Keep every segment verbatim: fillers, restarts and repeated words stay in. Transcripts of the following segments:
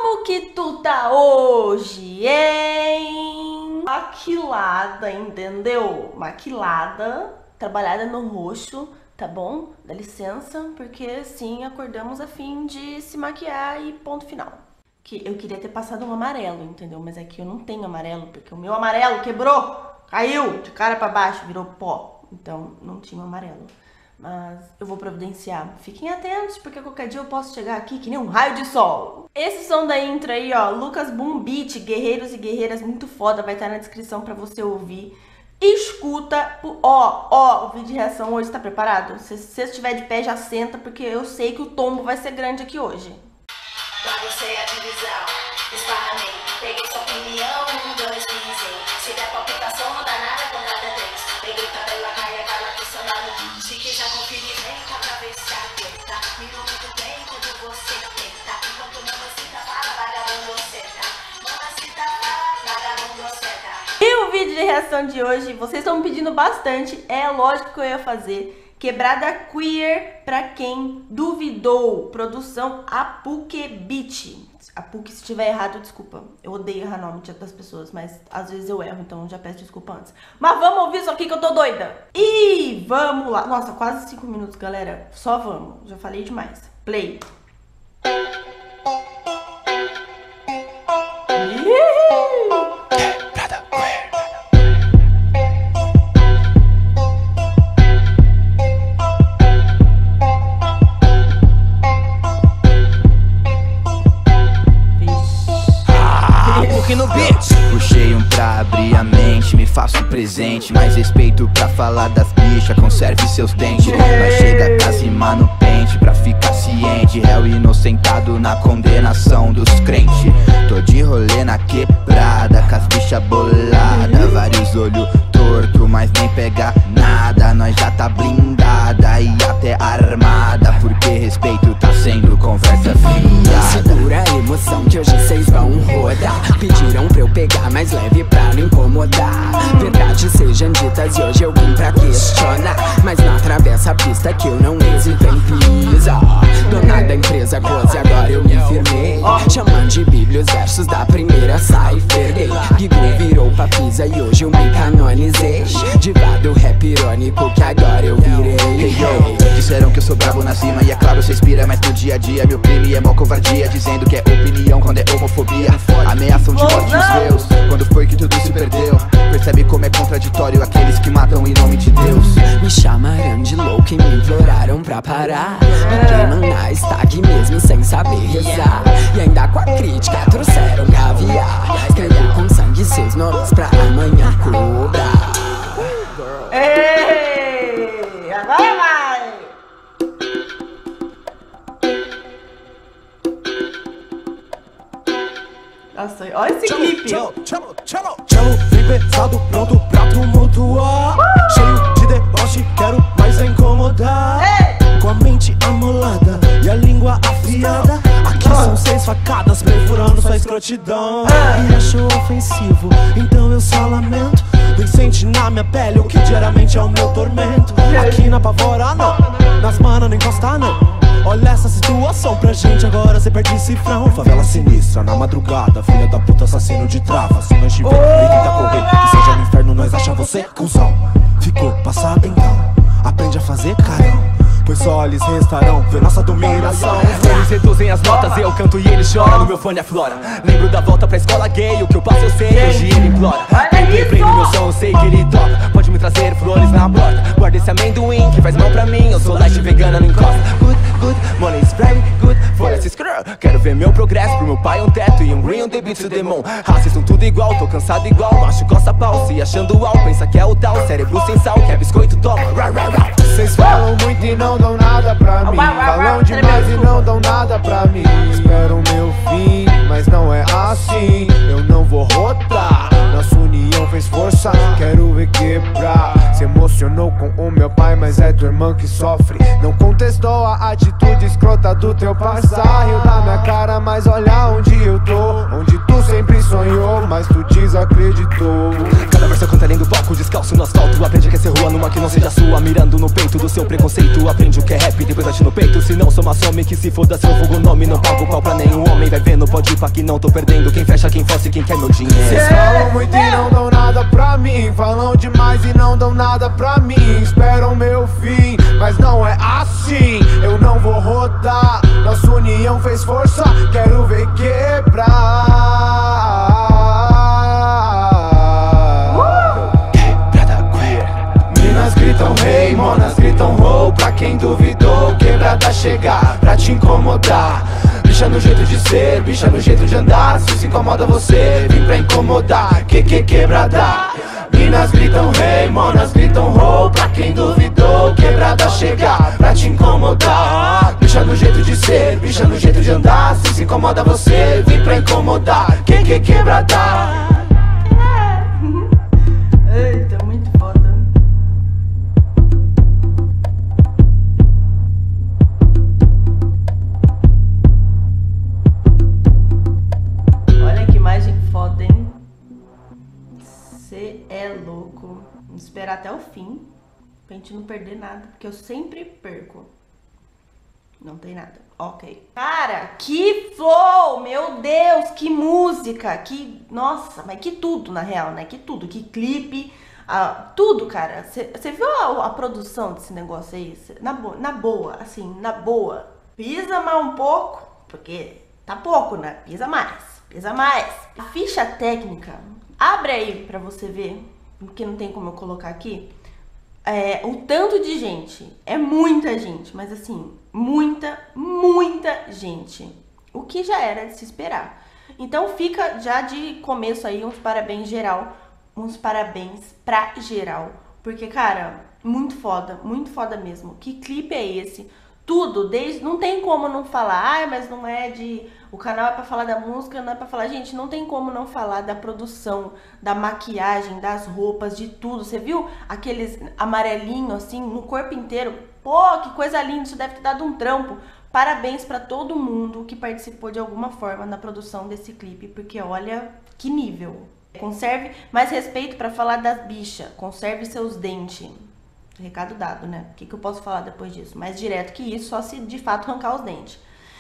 Como que tu tá hoje, hein? Maquilada, entendeu? Maquilada, trabalhada no rosto, tá bom? Dá licença, porque sim, acordamos a fim de se maquiar e ponto final. Que eu queria ter passado um amarelo, entendeu? Mas aqui eu não tenho amarelo, porque o meu amarelo quebrou, caiu de cara pra baixo, virou pó. Então não tinha um amarelo. Mas eu vou providenciar. Fiquem atentos, porque qualquer dia eu posso chegar aqui que nem um raio de sol. Esse som da intro aí, ó, Lucas Boom Beat, Guerreiros e Guerreiras, muito foda, vai estar na descrição pra você ouvir. Escuta, ó, ó, o vídeo de reação hoje, tá preparado? Se você estiver de pé, já senta, porque eu sei que o tombo vai ser grande aqui hoje. Baguncei a divisão, esparramei, peguei sua opinião, um, dois, quinze. Se der palpitação, não dá nada com cada três. Peguei tabela, caia, cala, funcionário. Se quiser conferir, vem cá pra ver se aguenta. Miro muito bem quando você tenta. Enquanto mamacita fala, vagabundo senta. Mamacita fala, vagabundo senta. E o vídeo de reação de hoje, vocês estão me pedindo bastante, é lógico que eu ia fazer. Quebrada queer pra quem duvidou. Produção Apuque Beat. Apuque, se estiver errado, desculpa. Eu odeio errar nome das pessoas, mas às vezes eu erro, então já peço desculpa antes. Mas vamos ouvir isso aqui que eu tô doida. E vamos lá. Nossa, quase cinco minutos, galera. Só vamos. Já falei demais. Play. No beat. Puxei um pra abrir a mente, me faço presente, mais respeito pra falar das bichas, conserve seus dentes. Mas chega a casimar no pente pra ficar ciente, réu inocentado na condenação dos crentes. Tô de rolê na quebrada, com as bichas boladas, vários olhos torto, mas nem pega nada. Nós já tá blindada e até armada, porque respeito tá sendo conversa fiada. Segura a emoção que hoje cês vão rodar. Pediram pra eu pegar mais leve pra não incomodar. Verdades sejam ditas e hoje eu vim pra questionar, mas não atravessa a pista que eu não hesito em pisar. Dona da empresa close, agora eu me firmei, chamando de bíblia os versos da primeira cipher. Guigu virou papisa e hoje eu me canonizei. Diva do rap irônico que agora eu virei. Hey, yo. Disseram que eu sou brabo na cima e é claro cê inspira, mas no dia a dia meu crime é mó covardia, dizendo que é opinião quando é homofobia. Ameaçam de morte os meus, quando foi que tudo se perdeu. Percebe como é contraditório aqueles que matam em nome de Deus. Me chamaram de louco e me imploraram pra parar. E quem mandar está aqui mesmo sem saber rezar. E ainda com a crítica trouxeram caviar. Escrevi com sangue seus nomes pra amanhã cobrar. Ei, agora vai! Nossa, olha esse clipe! Chamo, chamo, chamo, chamo, vem pesado, pronto pra tumultuar. uh! Cheio de deboche, quero mais incomodar. Ei! Com a mente amolada e a língua afiada. Aqui são seis facadas perfurando sua escrotidão. E achou ofensivo, então eu só lamento. Vem sente na minha pele o que diariamente é o meu tormento. Aqui na pavora não, nas manas não encosta não. Olha essa situação pra gente, agora cê perde cifrão. Favela sinistra, na madrugada, filha da puta, assassino de trava. Se nós tiver, ele tenta correr, que seja no inferno, nós acha você cuzão. Ficou passado então, aprende a fazer carão, pois só eles restarão ver nossa dominação. Eles reduzem as notas, eu canto e ele chora, no meu fone aflora. Lembro da volta pra escola gay, o que eu passo eu sei, hoje ele implora. Quem prende meu som, eu sei que ele toca, pode me trazer flores na porta. Guarda esse amendoim que faz mal pra mim, eu sou light vegana, não encosta. Good, good, money is very good, for esse screw. Quero ver meu progresso, pro meu pai um teto e um green on the beat to demon. Raças são tudo igual, tô cansado igual, macho coça pau, se achando al, pensa que é o tal. Cérebro sem sal, quer biscoito, toma, ra, ra, ra. Cês falam muito e não dão nada pra mim, falam demais e não dão nada pra mim. Espero o meu fim, mas não é assim. Eu não vou rotar, nossa união fez força, quero ver quebrar. Se emocionou com o meu pai, mas é tua irmã que sofre. Não contestou a atitude escrota do teu passar. Riu da minha cara, mas olha onde eu tô, onde tu sempre sonhou, mas tu desacreditou. Cada verso canta além do palco, descalço no asfalto. Aprende que é ser rua numa que não seja sua, mirando no peito do seu preconceito. Aprende o que é rap, depois bate no peito. Se não sou uma some, que se foda seu fogo nome. Não pago pau pra nenhum homem, vai vendo, pode participa que não tô perdendo. Quem fecha, quem fosse, quem quer meu dinheiro. Cês falam muito e não dão nada pra mim, falam demais e não dão nada pra mim. Esperam meu fim, mas não é assim. Eu não vou rodar, nossa união fez força, quero ver quebrar. Quebrada queer. Minas gritam rei, monas gritam roll. Pra quem duvidou, quebrada chegar pra te incomodar. Bicha no jeito de ser, bicha no jeito de andar. Se se incomoda você, vim pra incomodar. Que que quebrada. Minas gritam rei, monas gritam roll. Pra quem duvidou, quebrada chegar pra te incomodar. Bicha no jeito de ser, bicha no jeito de andar. Se se incomoda você, vim pra incomodar. Que que quebrada. Eita, muito foda. Olha que imagem foda, hein? Cê é louco. Vamos esperar até o fim pra gente não perder nada, porque eu sempre perco. Não tem nada. Ok. Cara, que flow! Meu Deus, que música! Que... Nossa, mas que tudo, na real, né? Que tudo. Que clipe. Ah, tudo, cara. Você viu a, a produção desse negócio aí? Cê, na, bo na boa, assim, na boa. Pisa mais um pouco, porque tá pouco, né? Pisa mais. Pisa mais. A ficha técnica, abre aí pra você ver, porque não tem como eu colocar aqui. É, o tanto de gente, é muita gente, mas assim, muita, muita gente. O que já era de se esperar. Então fica já de começo aí uns parabéns geral, uns parabéns pra geral. Porque, cara, muito foda, muito foda mesmo. Que clipe é esse? Tudo, desde, não tem como não falar, ah, mas não é de... O canal é pra falar da música, não é pra falar... Gente, não tem como não falar da produção, da maquiagem, das roupas, de tudo. Você viu aqueles amarelinhos, assim, no corpo inteiro? Pô, que coisa linda, isso deve ter dado um trampo. Parabéns pra todo mundo que participou de alguma forma na produção desse clipe, porque olha que nível. Conserve mais respeito pra falar das bichas, conserve seus dentes. Recado dado, né? O que, que eu posso falar depois disso? Mais direto que isso, só se de fato arrancar os dentes.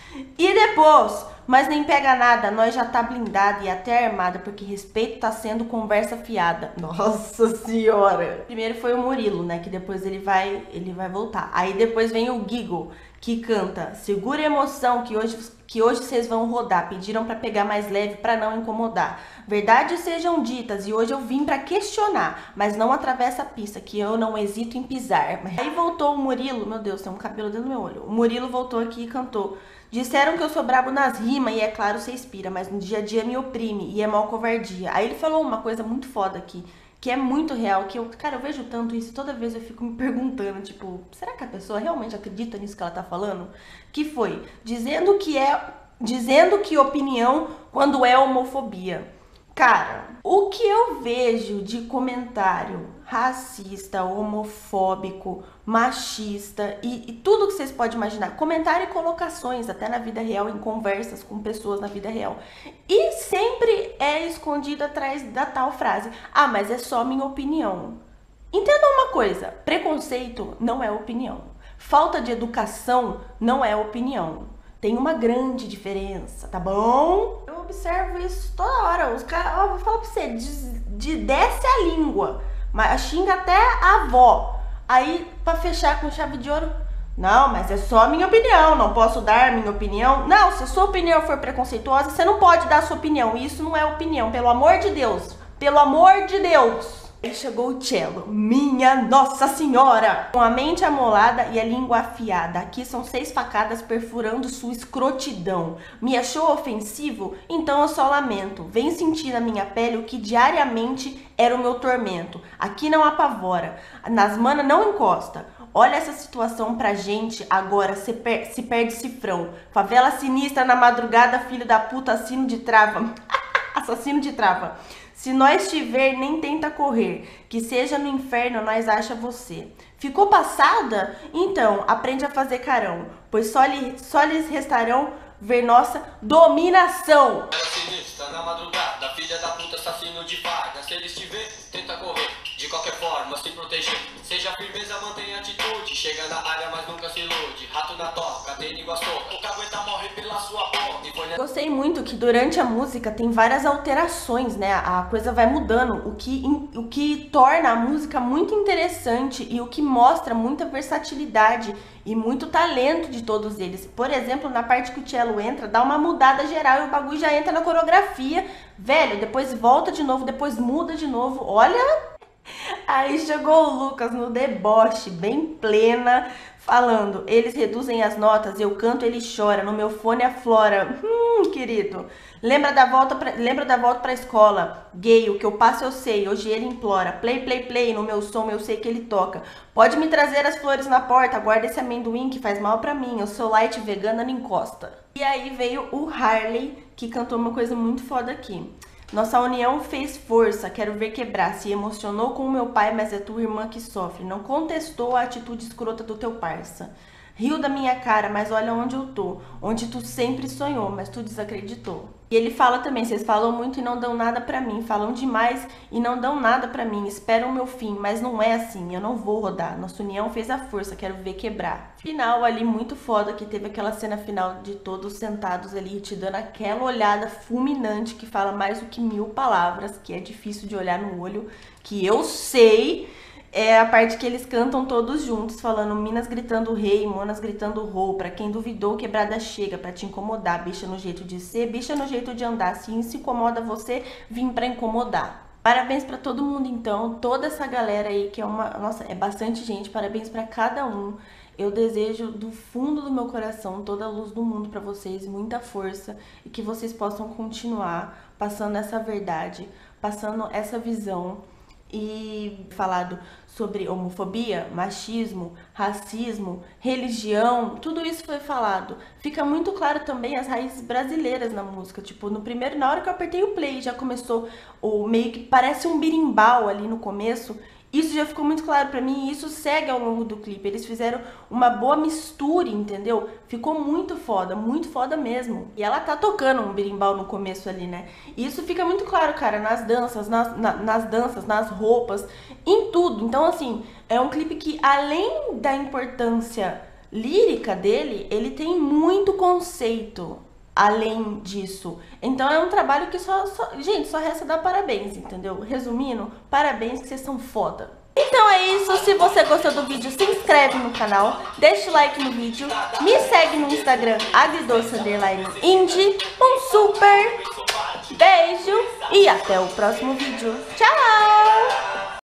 E depois, mas nem pega nada, nós já tá blindada e até armada, porque respeito tá sendo conversa fiada. Nossa senhora! Primeiro foi o Murilo, né? Que depois ele vai, ele vai voltar. Aí depois vem o Gigo, que canta Segura a emoção, que hoje, que hoje vocês vão rodar. Pediram pra pegar mais leve pra não incomodar. Verdades sejam ditas e hoje eu vim pra questionar, mas não atravessa a pista, que eu não hesito em pisar. Aí voltou o Murilo, meu Deus, tem um cabelo dentro do meu olho. O Murilo voltou aqui e cantou. Disseram que eu sou brabo nas rimas e é claro você inspira, mas no dia a dia me oprime e é mal covardia. Aí ele falou uma coisa muito foda aqui, que é muito real, que eu, cara, eu vejo tanto isso, toda vez eu fico me perguntando, tipo, será que a pessoa realmente acredita nisso que ela tá falando? Que foi, dizendo que é, dizendo que opinião quando é homofobia. Cara, o que eu vejo de comentário racista, homofóbico, machista e, e tudo que vocês podem imaginar, comentário e colocações até na vida real, em conversas com pessoas na vida real, e sempre é escondido atrás da tal frase, ah, mas é só minha opinião. Entenda uma coisa, preconceito não é opinião, falta de educação não é opinião. Tem uma grande diferença, tá bom? Eu observo isso toda hora. Os caras, ó, vou falar pra você, de, de desce a língua, mas xinga até a avó. Aí, pra fechar com chave de ouro, não, mas é só a minha opinião, não posso dar minha opinião. Não, se a sua opinião for preconceituosa, você não pode dar a sua opinião. Isso não é opinião, pelo amor de Deus. Pelo amor de Deus. Aí chegou o cello, minha Nossa Senhora! Com a mente amolada e a língua afiada, aqui são seis facadas perfurando sua escrotidão. Me achou ofensivo? Então eu só lamento. Vem sentir na minha pele o que diariamente era o meu tormento. Aqui não apavora, nas manas não encosta. Olha essa situação pra gente, agora se, per se perde cifrão. Favela sinistra na madrugada, filho da puta, assassino de trava. Assassino de trava. Se nós tiver, nem tenta correr, que seja no inferno, nós acha você. Ficou passada? Então, aprende a fazer carão, pois só, lhe, só lhes restarão ver nossa dominação. Era sinistra na madrugada, filha da puta, assassino de farda. Se eles te ver, tenta correr, de qualquer forma se proteger. Seja firmeza, mantenha atitude, chega na área, mas nunca se ilude. Rato na toca, tem língua solta, o cagueta morre pela sua boca. E foi Sônia. Gostei muito que durante a música tem várias alterações, né? A coisa vai mudando, o que, o que torna a música muito interessante e o que mostra muita versatilidade e muito talento de todos eles. Por exemplo, na parte que o cello entra, dá uma mudada geral e o bagulho já entra na coreografia. Velho, depois volta de novo, depois muda de novo. Olha! Aí chegou o Lucas no deboche, bem plena, falando: eles reduzem as notas, eu canto, ele chora, no meu fone aflora. Hum, querido, lembra da volta pra, lembra da volta pra escola, gay, o que eu passo eu sei, hoje ele implora, play, play, play, no meu som eu sei que ele toca, pode me trazer as flores na porta, guarda esse amendoim que faz mal pra mim, eu sou light vegana, não encosta. E aí veio o Harley, que cantou uma coisa muito foda aqui. Nossa união fez força, quero ver quebrar. Se emocionou com o meu pai, mas é tua irmã que sofre. Não contestou a atitude escrota do teu parça. Riu da minha cara, mas olha onde eu tô. Onde tu sempre sonhou, mas tu desacreditou. E ele fala também: vocês falam muito e não dão nada pra mim. Falam demais e não dão nada pra mim. Esperam o meu fim, mas não é assim. Eu não vou rodar. Nossa união fez a força, quero ver quebrar. Final ali muito foda, que teve aquela cena final de todos sentados ali, te dando aquela olhada fulminante que fala mais do que mil palavras, que é difícil de olhar no olho, que eu sei. É a parte que eles cantam todos juntos, falando: Minas gritando rei, Monas gritando rou. Pra quem duvidou, quebrada chega pra te incomodar. Bicha no jeito de ser, bicha no jeito de andar. Se isso incomoda você, vim pra incomodar. Parabéns pra todo mundo então, toda essa galera aí, que é uma... Nossa, é bastante gente, parabéns pra cada um. Eu desejo do fundo do meu coração toda a luz do mundo pra vocês, muita força, e que vocês possam continuar passando essa verdade, passando essa visão. E falado sobre homofobia, machismo, racismo, religião, tudo isso foi falado. Fica muito claro também as raízes brasileiras na música. Tipo, no primeiro, na hora que eu apertei o play, já começou o meio que parece um birimbau ali no começo. Isso já ficou muito claro pra mim e isso segue ao longo do clipe. Eles fizeram uma boa mistura, entendeu? Ficou muito foda, muito foda mesmo. E ela tá tocando um berimbau no começo ali, né? E isso fica muito claro, cara, nas danças, nas, na, nas danças, nas roupas, em tudo. Então, assim, é um clipe que, além da importância lírica dele, ele tem muito conceito além disso. Então é um trabalho que só, só... Gente, só resta dar parabéns, entendeu? Resumindo, parabéns que vocês são foda. Então é isso, se você gostou do vídeo, se inscreve no canal, deixa o like no vídeo, me segue no Instagram, agridoce underline indie. Um super beijo e até o próximo vídeo. Tchau!